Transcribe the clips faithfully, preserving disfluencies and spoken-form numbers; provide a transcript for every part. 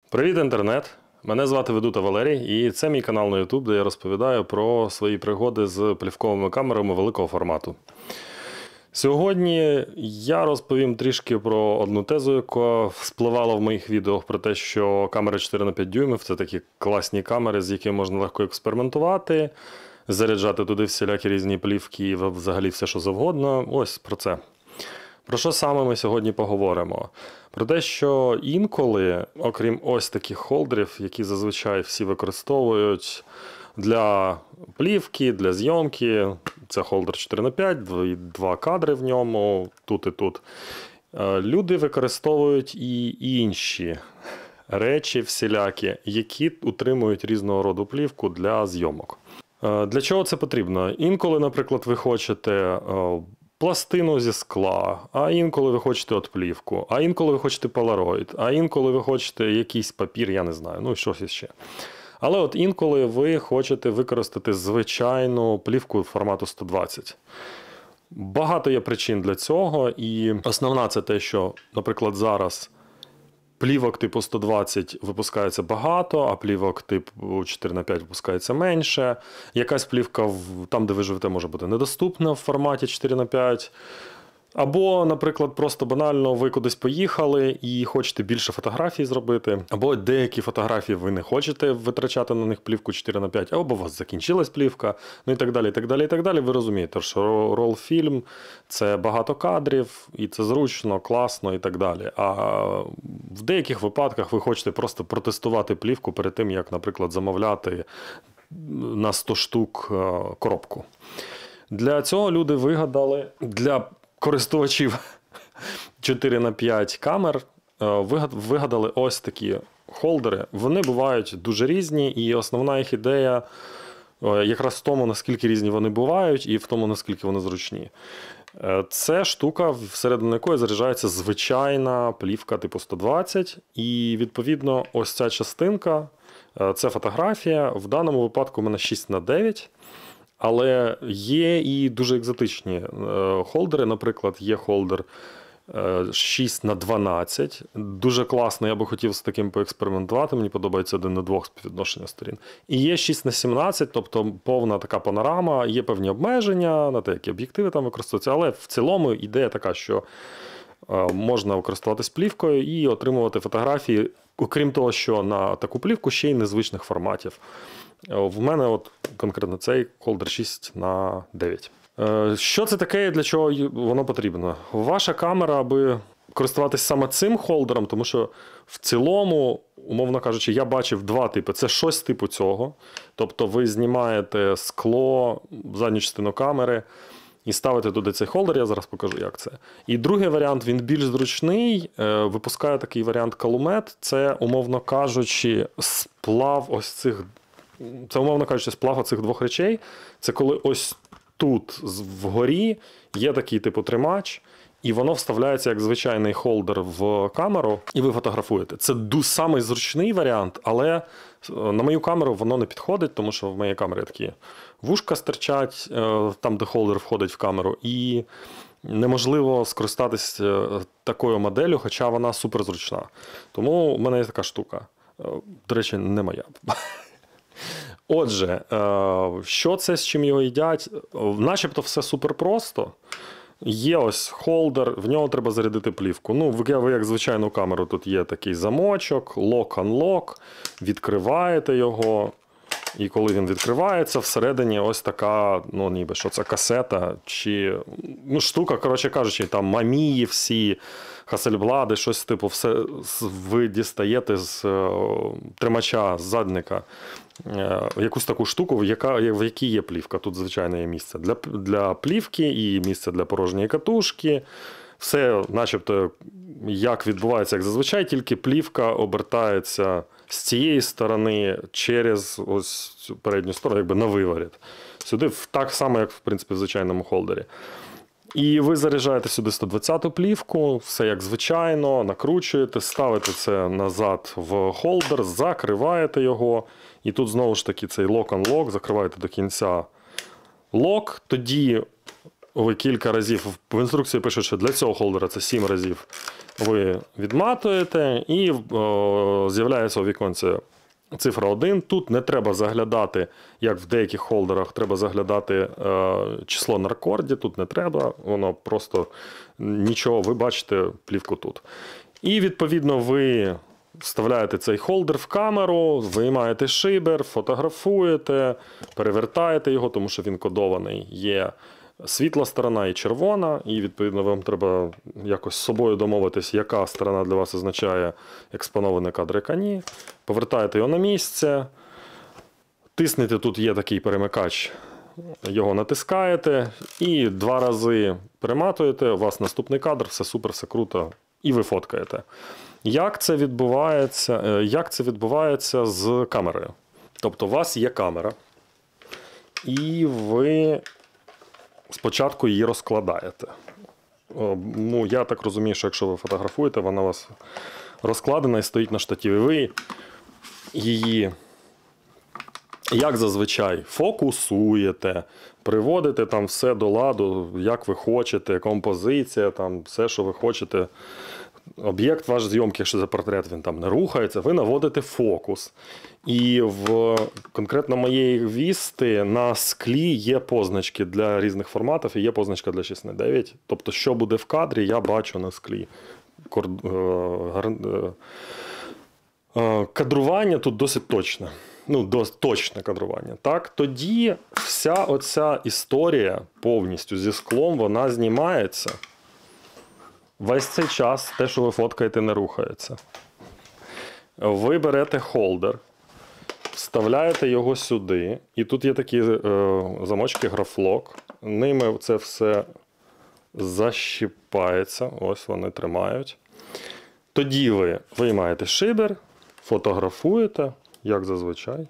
Привіт, інтернет! Мене звати Ведута Валерій, і це мій канал на YouTube, де я розповідаю про свої пригоди з плівковими камерами великого формату. Сьогодні я розповім трішки про одну тезу, яка вспливала в моїх відео про те, що камери чотири на п'ять дюймів – це такі класні камери, з якими можна легко експериментувати, заряджати туди всілякі різні плівки і взагалі все, що завгодно. Ось про це. Про що саме ми сьогодні поговоримо? Про те, що інколи, окрім ось таких холдерів, які зазвичай всі використовують для плівки, для зйомки, це холдер чотири на п'ять, два кадри в ньому, тут і тут, люди використовують і інші речі всілякі, які утримують різного роду плівку для зйомок. Для чого це потрібно? Інколи, наприклад, ви хочете пластину зі скла, а інколи ви хочете от плівку, а інколи ви хочете полароїд, а інколи ви хочете якийсь папір, я не знаю, ну і щось іще. Але от інколи ви хочете використати звичайну плівку формату сто двадцять. Багато є причин для цього, і основна це те, що, наприклад, зараз плівок типу сто двадцять випускається багато, а плівок типу чотири на п'ять випускається менше. Якась плівка там, де ви живете, може бути недоступна в форматі чотири на п'ять. Або, наприклад, просто банально ви кудись поїхали і хочете більше фотографій зробити. Або деякі фотографії ви не хочете витрачати на них плівку чотири на п'ять, або у вас закінчилась плівка, ну і так далі, і так далі, і так далі. Ви розумієте, що рол-фільм – це багато кадрів, і це зручно, класно і так далі. А в деяких випадках ви хочете просто протестувати плівку перед тим, як, наприклад, замовляти на сто штук коробку. Для цього люди вигадали, для користувачів чотири на п'ять камер вигадали ось такі холдери. Вони бувають дуже різні, і основна їх ідея якраз в тому, наскільки різні вони бувають, і в тому, наскільки вони зручні. Це штука, всередину якої заряджається звичайна плівка типу сто двадцять, і відповідно ось ця частинка, це фотографія, в даному випадку у мене шість на дев'ять. Але є і дуже екзотичні холдери, наприклад, є холдер шість на дванадцять. Дуже класно, я би хотів з таким поекспериментувати, мені подобається один на два співвідношення сторін. І є шість на сімнадцять, тобто повна така панорама, є певні обмеження на те, які об'єктиви там використовуються, але в цілому ідея така, що можна користуватись плівкою і отримувати фотографії, окрім того, що на таку плівку ще й незвичних форматів. В мене от конкретно цей холдер шість на дев'ять. Що це таке і для чого воно потрібно? Ваша камера, аби користуватись саме цим холдером, тому що в цілому, умовно кажучи, я бачив два типи. Це щось типу цього. Тобто ви знімаєте скло, задню частину камери і ставите туди цей холдер, я зараз покажу, як це. І другий варіант, він більш зручний, випускає такий варіант Calumet. Це, умовно кажучи, сплав ось цих Це, умовно кажучи, сплав оцих двох речей. Це коли ось тут вгорі є такий типу тримач, і воно вставляється як звичайний холдер в камеру, і ви фотографуєте. Це самий зручний варіант, але на мою камеру воно не підходить, тому що в моїй камері такі вушка стирчать, там, де холдер входить в камеру, і неможливо скористатися такою моделлю, хоча вона суперзручна. Тому в мене є така штука. До речі, не моя. Отже, що це, з чим його їдять? Начебто все супер просто. Є ось холдер, в нього треба зарядити плівку. Ну, ви як звичайну камеру, тут є такий замочок, лок-анлок, відкриваєте його. І коли він відкривається, всередині ось така, ну ніби, що це касета, чи ну, штука, коротше кажучи, там мамії всі, хасельблади, щось типу, все ви дістаєте з тримача, з задника, якусь таку штуку, в, яка, в якій є плівка. Тут, звичайно, є місце для, для плівки і місце для порожньої катушки. Все начебто як відбувається, як зазвичай, тільки плівка обертається з цієї сторони через ось цю передню сторону, якби на виворіт. Сюди так само, як в принципі в звичайному холдері. І ви заряджаєте сюди сто двадцяту плівку, все як звичайно, накручуєте, ставите це назад в холдер, закриваєте його. І тут знову ж таки цей лок-анлок, закриваєте до кінця лок, тоді ви кілька разів, в інструкції пишуть, що для цього холдера це сім разів ви відматуєте і о, з'являється у віконці цифра один. Тут не треба заглядати, як в деяких холдерах, треба заглядати е, число на рекорді. Тут не треба, воно просто нічого, ви бачите плівку тут. І відповідно ви вставляєте цей холдер в камеру, виймаєте шибер, фотографуєте, перевертаєте його, тому що він кодований. Є світла сторона і червона, і відповідно вам треба якось з собою домовитись, яка сторона для вас означає експонований кадр, яка ні. Повертаєте його на місце, тиснете, тут є такий перемикач, його натискаєте і два рази перематуєте, у вас наступний кадр, все супер, все круто, і ви фоткаєте. Як це відбувається, як це відбувається з камерою? Тобто у вас є камера, і ви спочатку її розкладаєте. Ну, я так розумію, що якщо ви фотографуєте, вона у вас розкладена і стоїть на штативі. Ви її, як зазвичай, фокусуєте, приводите там все до ладу, як ви хочете, композиція, там все, що ви хочете. Об'єкт ваш зйомки, що за портрет, він там не рухається, ви наводите фокус. І в конкретно моєї вісти на склі є позначки для різних форматів і є позначка для шість на дев'ять. Тобто, що буде в кадрі, я бачу на склі. Кадрування тут досить точне. Ну, досить точне кадрування. Так? Тоді вся оця історія повністю зі склом, вона знімається. Весь цей час те, що ви фоткаєте, не рухається. Ви берете холдер, вставляєте його сюди, і тут є такі е, замочки графлок. Ними це все защіпається, ось вони тримають. Тоді ви виймаєте шибер, фотографуєте, як зазвичай.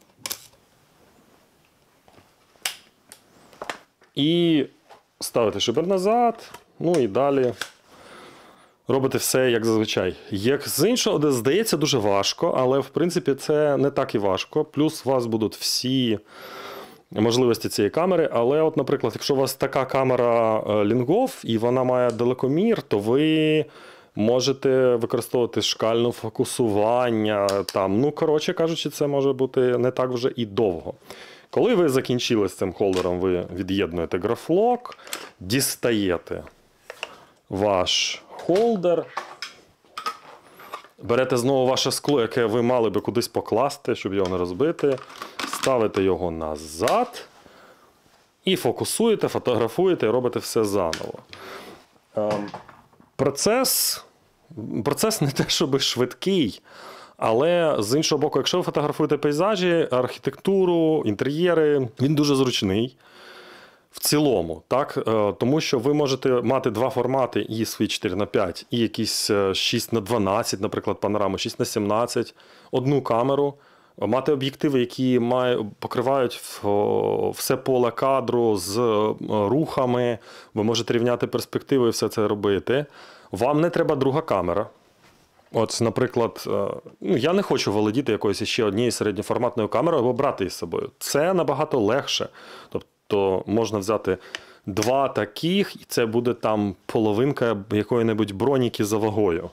І ставите шибер назад, ну і далі робите все, як зазвичай. Як з іншого, де здається дуже важко, але в принципі це не так і важко. Плюс у вас будуть всі можливості цієї камери. Але, от, наприклад, якщо у вас така камера Lingov і вона має далекомір, то ви можете використовувати шкальне фокусування. Там. Ну, коротше кажучи, це може бути не так вже і довго. Коли ви закінчили з цим холдером, ви від'єднуєте графлок, дістаєте ваш холдер, берете знову ваше скло, яке ви мали би кудись покласти, щоб його не розбити, ставите його назад і фокусуєте, фотографуєте і робите все заново. Процес, процес не те, щоб швидкий, але з іншого боку, якщо ви фотографуєте пейзажі, архітектуру, інтер'єри, він дуже зручний. В цілому, так? Тому що ви можете мати два формати, і свій чотири на п'ять, і якісь шість на дванадцять, наприклад, панораму, шість на сімнадцять, одну камеру, мати об'єктиви, які має, покривають все поле кадру з рухами, ви можете рівняти перспективи і все це робити. Вам не треба друга камера. От, наприклад, ну, я не хочу володіти якоюсь ще однією середньоформатною камерою або брати її з собою. Це набагато легше. Тобто, то можна взяти два таких, і це буде там половинка якої-небудь броніки за вагою.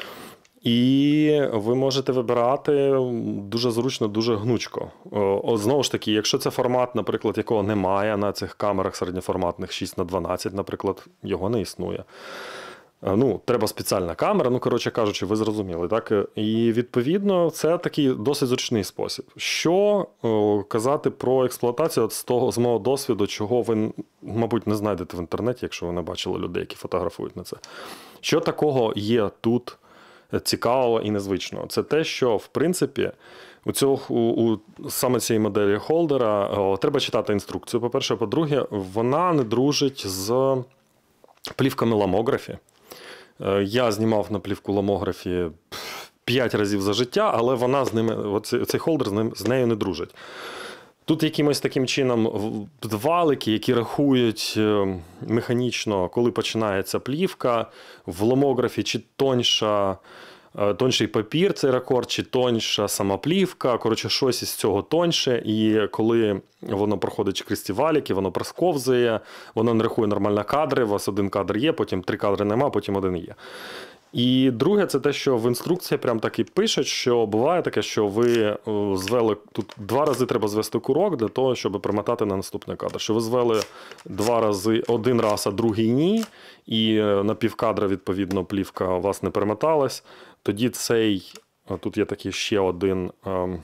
І ви можете вибирати дуже зручно, дуже гнучко. О, знову ж таки, якщо це формат, наприклад, якого немає на цих камерах середньоформатних шість на дванадцять, наприклад, його не існує. Ну, треба спеціальна камера, ну, коротше кажучи, ви зрозуміли, так? І, відповідно, це такий досить зручний спосіб. Що о, казати про експлуатацію от з того, з мого досвіду, чого ви, мабуть, не знайдете в інтернеті, якщо ви не бачили людей, які фотографують на це. Що такого є тут цікавого і незвичного? Це те, що, в принципі, у цього, у, у саме цієї моделі холдера о, треба читати інструкцію, по-перше. По-друге, вона не дружить з плівками ламографі. Я знімав на плівку ламографі п'ять разів за життя, але вона з ними, оцей, цей холдер з, ним, з нею не дружить. Тут якимось таким чином валики, які рахують механічно, коли починається плівка, в ламографі чи тоньша, тонший папір, цей рекорд, чи тоньша сама плівка, коротше, щось із цього тоньше, і коли воно проходить крізь ці валіки, воно просковзує, воно не рахує нормально кадри, у вас один кадр є, потім три кадри нема, потім один є. І друге, це те, що в інструкції прям так і пишуть, що буває таке, що ви звели, тут два рази треба звести курок для того, щоб примотати на наступний кадр. Що ви звели два рази, один раз, а другий ні, і на півкадра, відповідно, плівка у вас не перемоталась, тоді цей, тут є такий ще один, ем,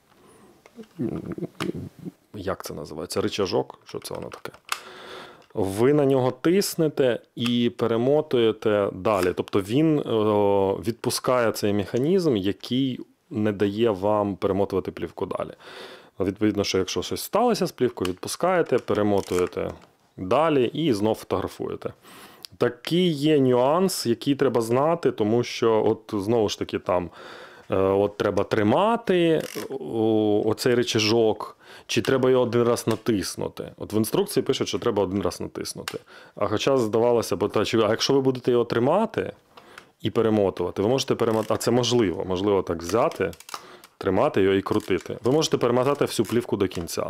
як це називається, ричажок, що це воно таке? Ви на нього тиснете і перемотуєте далі. Тобто він о, відпускає цей механізм, який не дає вам перемотувати плівку далі. Відповідно, що якщо щось сталося з плівкою, відпускаєте, перемотуєте далі і знов фотографуєте. Такий є нюанс, який треба знати, тому що от знову ж таки там от треба тримати оцей рычажок, чи треба його один раз натиснути. От в інструкції пишуть, що треба один раз натиснути. А хоча здавалося б, а якщо ви будете його тримати і перемотувати, ви можете перемотати, а це можливо, можливо так взяти, тримати його і крутити. Ви можете перемотати всю плівку до кінця.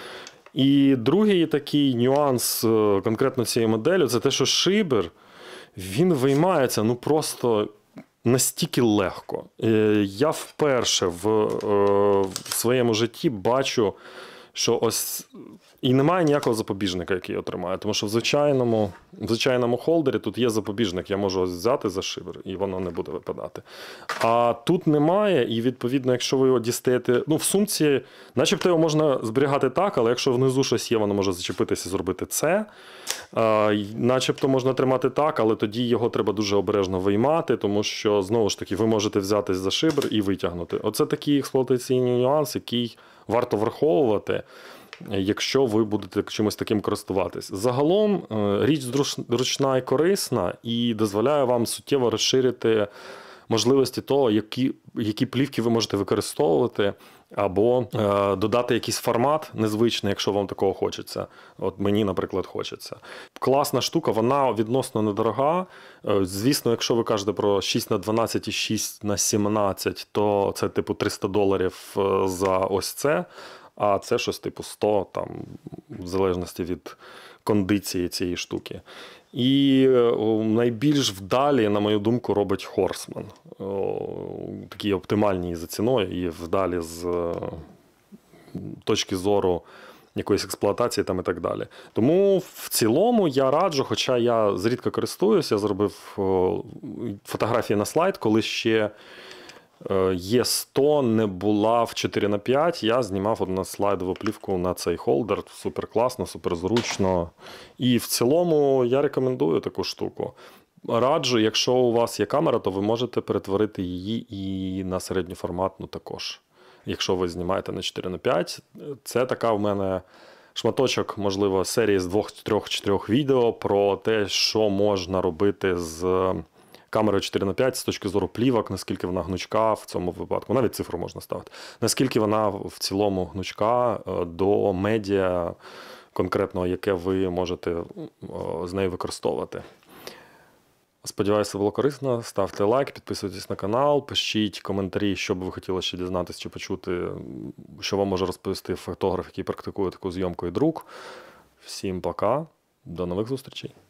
І другий такий нюанс конкретно цієї моделі, це те, що шибер, він виймається, ну просто настільки легко. Я вперше в, в своєму житті бачу, що ось і немає ніякого запобіжника, який його тримає. Тому що в звичайному, в звичайному холдері тут є запобіжник, я можу ось взяти за шибер, і воно не буде випадати. А тут немає, і відповідно, якщо ви його дістаєте, ну в сумці, начебто його можна зберігати так, але якщо внизу щось є, воно може зачепитися і зробити це. А, начебто можна тримати так, але тоді його треба дуже обережно виймати, тому що, знову ж таки, ви можете взятись за шибер і витягнути. Оце такий експлуатаційний нюанс, який варто враховувати, якщо ви будете чимось таким користуватись. Загалом річ зручна і корисна і дозволяє вам суттєво розширити можливості того, які, які плівки ви можете використовувати, або е, додати якийсь формат незвичний, якщо вам такого хочеться. От мені, наприклад, хочеться. Класна штука, вона відносно недорога. Е, звісно, якщо ви кажете про шість на дванадцять і шість на сімнадцять, то це типу триста доларів за ось це, а це щось типу сто, там, в залежності від кондиції цієї штуки. І найбільш вдалі, на мою думку, робить Хорсман. Такі оптимальні за ціною і вдалі з точки зору якоїсь експлуатації там і так далі. Тому в цілому я раджу, хоча я зрідка користуюся, я зробив фотографії на слайд, коли ще Е сто не була в чотири на п'ять, я знімав одну слайдову плівку на цей холдер. Супер класно, супер зручно. І в цілому я рекомендую таку штуку. Раджу, якщо у вас є камера, то ви можете перетворити її і на середньоформатну також. Якщо ви знімаєте на чотири на п'ять, це така в мене шматочок, можливо, серії з двох, трьох, чотирьох відео про те, що можна робити з камерою чотири на п'ять з точки зору плівок, наскільки вона гнучка в цьому випадку. Навіть цифру можна ставити. Наскільки вона в цілому гнучка до медіа конкретного, яке ви можете з нею використовувати. Сподіваюся, було корисно. Ставте лайк, підписуйтесь на канал, пишіть коментарі, що б ви хотіли ще дізнатися чи почути, що вам може розповісти фотограф, який практикує таку зйомку і друк. Всім пока, до нових зустрічей.